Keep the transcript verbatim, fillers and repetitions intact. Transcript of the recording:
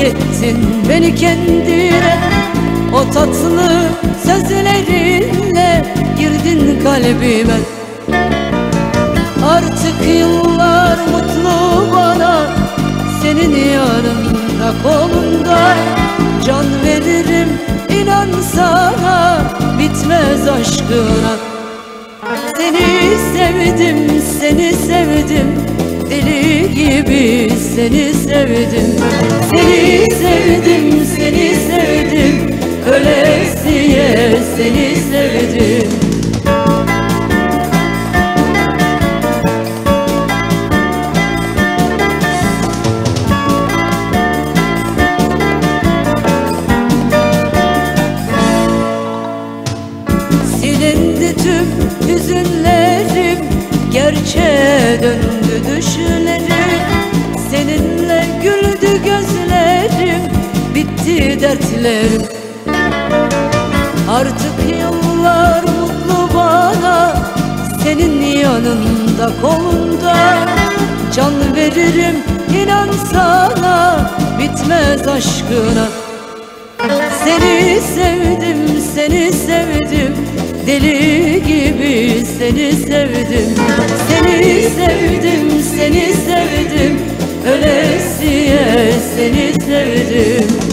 ettin beni kendine. O tatlı sözlerinle girdin kalbime. Artık yıllar mutlu bana, senin yanında kolunda. Can veririm inan sana, bitmez aşkına. Seni sevdim, seni sevdim, deli gibi seni sevdim. Seni sevdim, seni sevdim, ölesiye seni sevdim. Silindi tüm hüzünlerim, gerçeğe döndü düşlerim. Seninle güldü gözlerim, bitti dertlerim. Artık yıllar mutlu bana, senin yanında kolunda. Can veririm inan sana, bitmez aşkına. Seni sevdim, seni sevdim, deli gibi seni sevdim. Seni sevdim, seni sevdim, ölesiye seni sevdim.